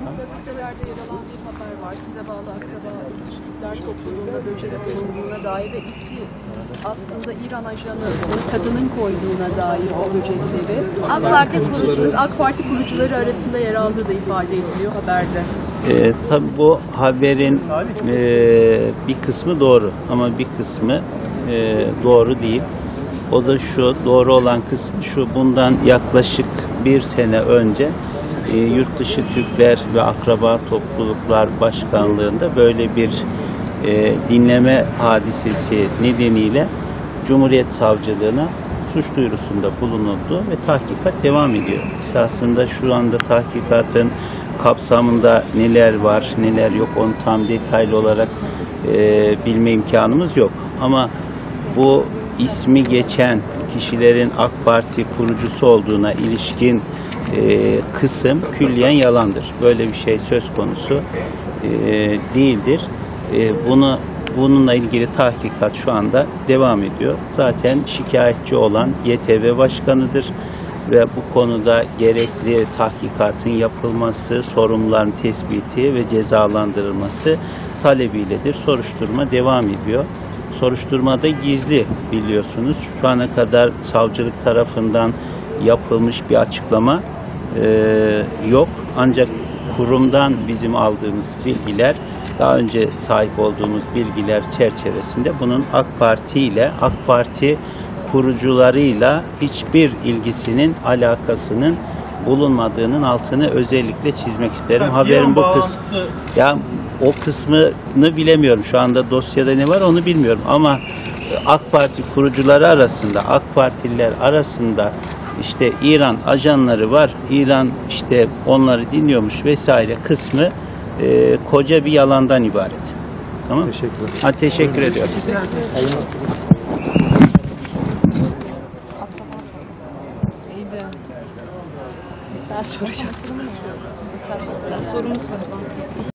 Gazetelerde yer alan bir haber var. Size bağlı akraba Türkler topluluğunda böcek bulunduğuna dair ve iki aslında İran ajanı kadının koyduğuna dair o böcekleri AK Parti kurucuları arasında yer aldığı da ifade ediliyor haberde. Tabii bu haberin bir kısmı doğru ama bir kısmı doğru değil. O da şu, doğru olan kısmı şu: bundan yaklaşık bir sene önce Yurtdışı Türkler ve Akraba Topluluklar Başkanlığı'nda böyle bir dinleme hadisesi nedeniyle Cumhuriyet Savcılığına suç duyurusunda bulunuldu ve tahkikat devam ediyor. Esasında şu anda tahkikatın kapsamında neler var, neler yok onu tam detaylı olarak bilme imkanımız yok. Ama bu ismi geçen kişilerin AK Parti kurucusu olduğuna ilişkin kısım külliyen yalandır. Böyle bir şey söz konusu değildir. Bununla ilgili tahkikat şu anda devam ediyor. Zaten şikayetçi olan YTV Başkanı'dır ve bu konuda gerekli tahkikatın yapılması, sorumluların tespiti ve cezalandırılması talebiyledir. Soruşturma devam ediyor. Soruşturmada gizli, biliyorsunuz. Şu ana kadar savcılık tarafından yapılmış bir açıklama yok. Ancak kurumdan bizim aldığımız bilgiler, daha önce sahip olduğumuz bilgiler çerçevesinde bunun AK Parti ile, AK Parti kurucularıyla hiçbir ilgisinin, alakasının bulunmadığının altını özellikle çizmek isterim. Haberin bu kısmı, ya o kısmını bilemiyorum. Şu anda dosyada ne var onu bilmiyorum ama AK Parti kurucuları arasında, AK Partililer arasında işte İran ajanları var, İran işte onları dinliyormuş vesaire kısmı koca bir yalandan ibaret. Tamam mı? Teşekkürler. Teşekkür ediyorum. İyiydi. Ben soracaktım. Sorumuz var.